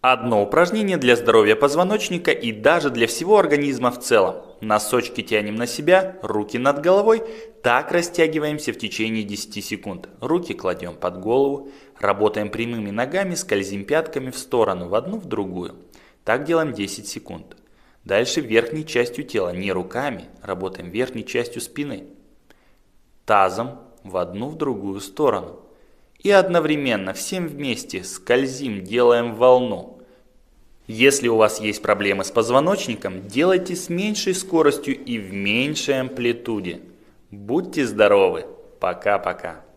Одно упражнение для здоровья позвоночника и даже для всего организма в целом. Носочки тянем на себя, руки над головой. Так растягиваемся в течение 10 секунд. Руки кладем под голову. Работаем прямыми ногами, скользим пятками в сторону, в одну, в другую. Так делаем 10 секунд. Дальше верхней частью тела, не руками, работаем верхней частью спины. Тазом в одну, в другую сторону. И одновременно всем вместе скользим, делаем волну. Если у вас есть проблемы с позвоночником, делайте с меньшей скоростью и в меньшей амплитуде. Будьте здоровы! Пока-пока!